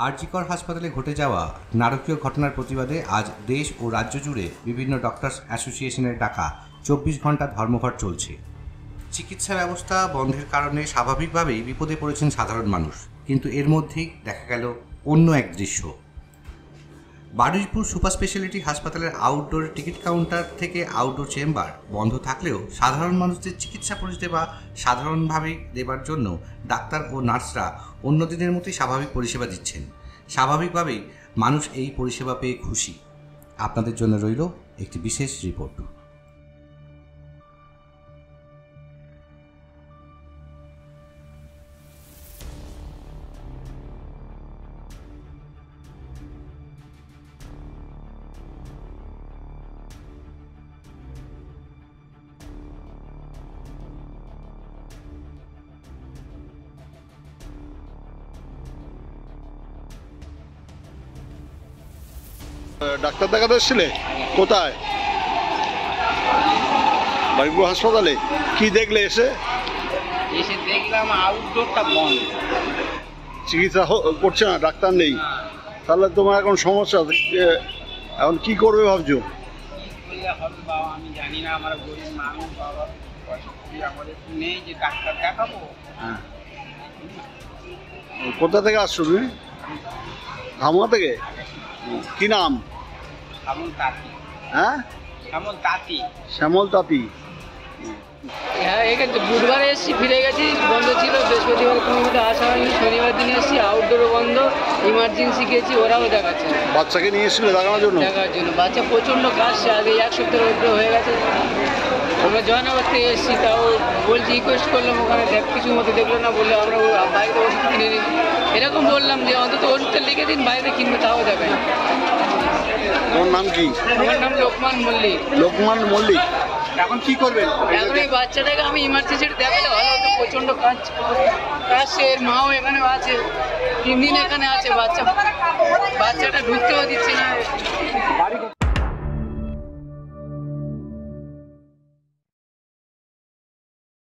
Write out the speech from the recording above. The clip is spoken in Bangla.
আরজিকর হাসপাতালে ঘটে যাওয়া নারকীয় ঘটনার প্রতিবাদে আজ দেশ ও রাজ্য জুড়ে বিভিন্ন ডক্টরস অ্যাসোসিয়েশনের ডাকা 24 ঘন্টা ধর্মঘট চলছে। চিকিৎসা ব্যবস্থা বন্ধের কারণে স্বাভাবিকভাবেই বিপদে পড়েছেন সাধারণ মানুষ, কিন্তু এর মধ্যেই দেখা গেল অন্য এক দৃশ্য। বারুইপুর সুপার স্পেশালিটি হাসপাতালের আউটডোর টিকিট কাউন্টার থেকে আউটডোর চেম্বার বন্ধ থাকলেও সাধারণ মানুষদের চিকিৎসা পরিষেবা সাধারণভাবে দেবার জন্য ডাক্তার ও নার্সরা অন্য দিনের মতোই স্বাভাবিক পরিষেবা দিচ্ছেন। স্বাভাবিকভাবেই মানুষ এই পরিষেবা পেয়ে খুশি। আপনাদের জন্য রইল একটি বিশেষ রিপোর্ট। ডাক্তার দেখাতে এসেছিলে? কোথায়? বারুইপুর হাসপাতালে। কি দেখলে এসে? এসে দেখলাম আউটডোরটা বন্ধ, চিকিৎসা করছে না, ডাক্তার নেই। তাহলে তোমার এখন সমস্যা, এখন কি করবে ভাবছো? কি করলে হবে বাবা আমি জানি না। আমার গরিব মানুষ বাবা, আমাদের নেই যে ডাক্তার দেখাবো। হ্যাঁ, কোথা থেকে আসছো তুমি? ধামুয়া থেকে। কি নাম? শ্যামল তাঁতি। হ্যাঁ, শ্যামল তাঁতি। শ্যামল তাঁতি। হ্যাঁ, এখানে বুধবারে এসেছি, ফিরে গেছি, বন্ধ ছিল। বৃহস্পতিবার কোনো মধ্যে আসা হয়নি। শনিবার দিন এসেছি, আউটডোরও বন্ধ, ইমার্জেন্সি গেছি, ওরাও দেখাচ্ছে না। বাচ্চাকে নিয়ে এসেছিলে দেখানোর জন্য? দেখার জন্য বাচ্চা প্রচণ্ড কাশছে, আগে এক সপ্তাহের উপরে হয়ে গেছে। আমরা জয়নগর থেকে এসেছি, তাও বলছি, রিকোয়েস্ট করলাম ওখানে দেখ, কিছু মতো দেখলো না, বললে আমরা বাড়িতে ওষুধ কিনে নিই। এরকম বললাম যে অন্তত ওষুধটা লিখে দিন, বাইরে কিনবে, তাও দেখায়। তোমার নাম কি? আমার নাম লোকমান মল্লিক। লোকমান মল্লিক। এখন কি করবেন? এখন এই বাচ্চাটাকে আমি ইমার্জেন্সিতে দেখালে ভালো হতো। প্রচণ্ড কাশছে, এর মাও এখানে আছে, 3 দিন এখানে আছে। বাচ্চাটা ঢুকতেও দিচ্ছে না।